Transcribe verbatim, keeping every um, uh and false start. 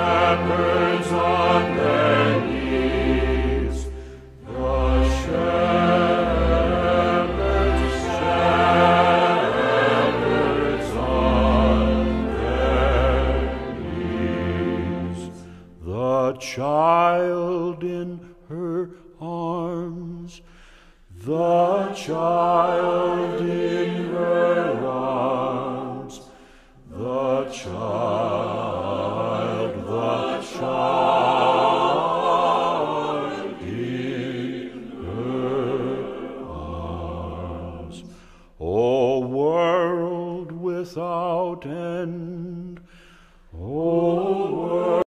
shepherds on their knees, the shepherds, shepherds on their knees. The child in her arms, the child in her arms, the child